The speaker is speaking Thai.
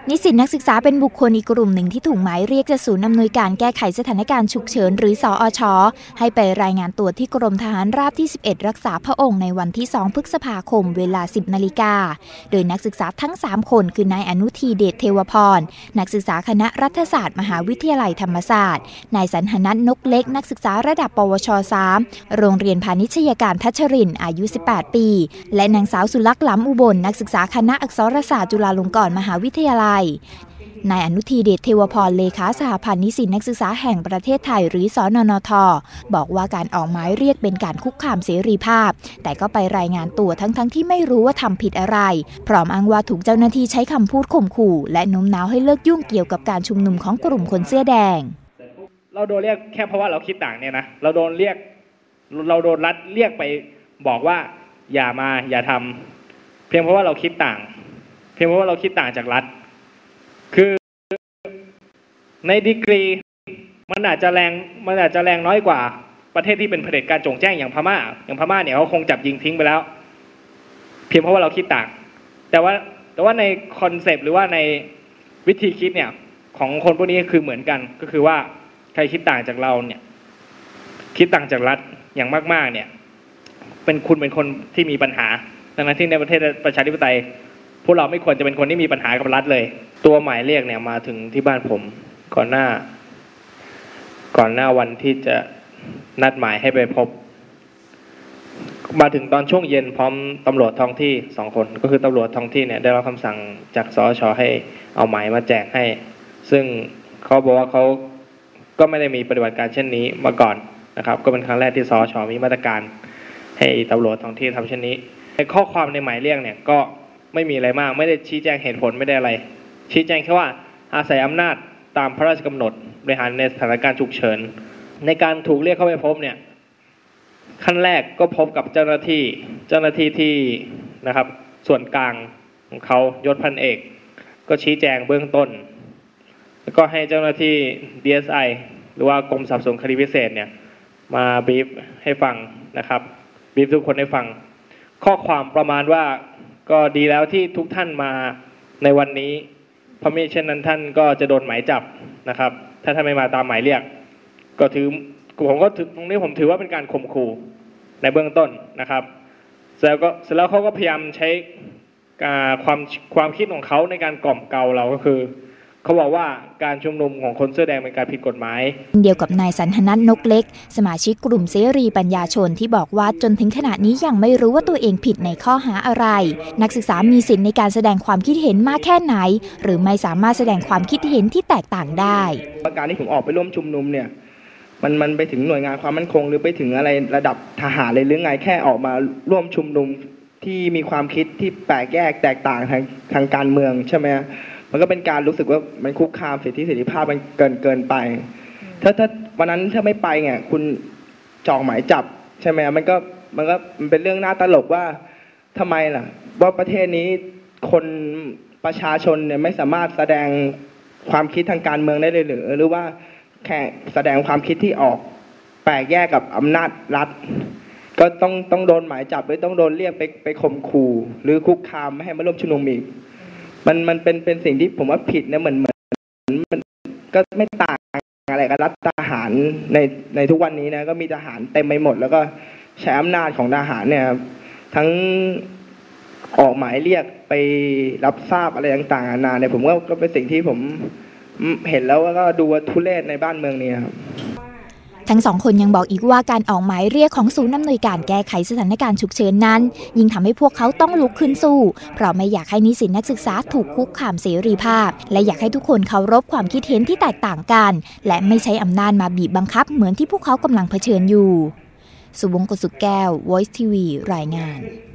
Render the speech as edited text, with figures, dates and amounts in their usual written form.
นิสิตนักศึกษาเป็นบุคคลอีกกลุ่มหนึ่งที่ถูกหมายเรียกจากศูนย์อำนวยการแก้ไขสถานการณ์ฉุกเฉินหรือสอช.ให้ไปรายงานตัวที่กรมทหารราบที่ 11 รักษาพระองค์ในวันที่ 2 พฤษภาคมเวลา 10 นาฬิกาโดยนักศึกษาทั้ง 3 คนคือนายอนุทีเดชเทวพรนักศึกษาคณะรัฐศาสตร์มหาวิทยาลัยธรรมศาสตร์นายสันหนัทนกเล็กนักศึกษาระดับปวช. 3 โรงเรียนพาณิชยการทัชรินทร์อายุ 18 ปีและนางสาวสุลักษณ์ล้ำอุบลนักศึกษาคณะอักษรศาสตร์จุฬาลงกรณ์มหาวิทยาลัยนายอนุทีเดชเทวพรเลขาสหพันธ์นิสิตนักศึกษาแห่งประเทศไทยหรือสนนท.บอกว่าการออกหมายเรียกเป็นการคุกคามเสรีภาพแต่ก็ไปรายงานตัวทั้งที่ไม่รู้ว่าทำผิดอะไรพร้อมอ้างว่าถูกเจ้าหน้าที่ใช้คำพูดข่มขู่และโน้มน้าวให้เลิกยุ่งเกี่ยวกับการชุมนุมของกลุ่มคนเสื้อแดงเราโดนเรียกแค่เพราะว่าเราคิดต่างเนี่ยนะเราโดนรัฐเรียกไปบอกว่าอย่าทำเพียงเพราะว่าเราคิดต่างเพียงเพราะว่าเราคิดต่างจากรัฐคือในดีกรีมันอาจจะแรงน้อยกว่าประเทศที่เป็นเผด็จการโจ่งแจ้งอย่างพม่าเนี่ยเขาคงจับยิงทิ้งไปแล้วเพียงเพราะว่าเราคิดต่างแต่ว่าในคอนเซปต์หรือว่าในวิธีคิดเนี่ยของคนพวกนี้คือเหมือนกันก็คือว่าใครคิดต่างจากเราเนี่ยคิดต่างจากรัฐอย่างมากๆเนี่ยเป็นคนที่มีปัญหาดังนั้นที่ในประเทศประชาธิปไตยพวกเราไม่ควรจะเป็นคนที่มีปัญหากับรัฐเลยตัวหมายเรียกเนี่ยมาถึงที่บ้านผมก่อนหน้าวันที่จะนัดหมายให้ไปพบมาถึงตอนช่วงเย็นพร้อมตำรวจท้องที่2 คนก็คือตำรวจท้องที่เนี่ยได้รับคำสั่งจากสอช.ให้เอาหมายมาแจกให้ซึ่งเขาบอกว่าเขาก็ไม่ได้มีปฏิบัติการเช่นนี้มาก่อนนะครับก็เป็นครั้งแรกที่สอช.มีมาตรการให้ตำรวจท้องที่ทำเช่นนี้ในข้อความในหมายเรียกเนี่ยก็ไม่มีอะไรมากไม่ได้ชี้แจงเหตุผลไม่ได้อะไรชี้แจงแค่ว่าอาศัยอำนาจตามพระราชกำหนดบริหารในสถานการณ์ฉุกเฉินในการถูกเรียกเข้าไปพบเนี่ยขั้นแรกก็พบกับเจ้าหน้าที่ที่นะครับส่วนกลางของเขายศพันเอกก็ชี้แจงเบื้องต้นแล้วก็ให้เจ้าหน้าที่ DSI หรือว่ากรมสอบสวนคดีพิเศษเนี่ยมาบีฟให้ฟังนะครับบีฟทุกคนให้ฟังข้อความประมาณว่าก็ดีแล้วที่ทุกท่านมาในวันนี้เพราะมิเช่นนั้นท่านก็จะโดนหมายจับนะครับถ้าท่านไม่มาตามหมายเรียกก็ผมก็ตรงนี้ผมถือว่าเป็นการข่มขู่ในเบื้องต้นนะครับเสร็จแล้วเขาก็พยายามใช้ความคิดของเขาในการกล่อมเกลาเราก็คือเขาบอกว่าการชุมนุมของคนเสื้อแดงเป็นการผิดกฎหมายเดียวกับนายสันหนัทนกเล็กสมาชิกกลุ่มเสรีปัญญาชนที่บอกว่าจนถึงขณะนี้ยังไม่รู้ว่าตัวเองผิดในข้อหาอะไรนักศึกษามีสิทธิ์ในการแสดงความคิดเห็นมากแค่ไหนหรือไม่สามารถแสดงความคิดเห็นที่แตกต่างได้การที่ผมออกไปร่วมชุมนุมเนี่ยมันไปถึงหน่วยงานความมั่นคงหรือไปถึงอะไรระดับทหารเลยหรือไงแค่ออกมาร่วมชุมนุมที่มีความคิดที่แปลกแยกแตกต่างทางการเมืองใช่ไหมมันก็เป็นการรู้สึกว่ามันคุกคามสิทธิเสรีภาพมันเกินไปถ้าวันนั้นถ้าไม่ไปเนี่ยคุณจองหมายจับใช่ไหมมันเป็นเรื่องน่าตลกว่าทำไมล่ะว่าประเทศนี้คนประชาชนเนี่ยไม่สามารถแสดงความคิดทางการเมืองได้เลยหรือว่าแค่แสดงความคิดที่ออกแปลกแยกกับอำนาจรัฐก็ต้องโดนหมายจับหรือต้องโดนเรียกไปข่มขู่หรือคุกคามไม่ให้มาร่วมชุมนุมอีกมันเป็นสิ่งที่ผมว่าผิดนะเหมือนมันก็ไม่ต่างอะไรกับรัฐทหารในทุกวันนี้นะก็มีทหารเต็มไปหมดแล้วก็ใช้อำนาจของทหารเนี่ยทั้งออกหมายเรียกไปรับทราบอะไรต่างๆนานาเนี่ยผมก็เป็นสิ่งที่ผมเห็นแล้วก็ดูว่าทุเรศในบ้านเมืองนี้ครับทั้ง2 คนยังบอกอีกว่าการออกหมายเรียกของศูนย์อำนวยการแก้ไขสถานการณ์ฉุกเฉินนั้นยิ่งทำให้พวกเขาต้องลุกขึ้นสู้เพราะไม่อยากให้นิสิตนักศึกษาถูกคุกคามเสรีภาพและอยากให้ทุกคนเคารพความคิดเห็นที่แตกต่างกันและไม่ใช้อำนาจมาบีบบังคับเหมือนที่พวกเขากำลังเผชิญอยู่สุวงศ์ กสุกแก้ว Voice TV รายงาน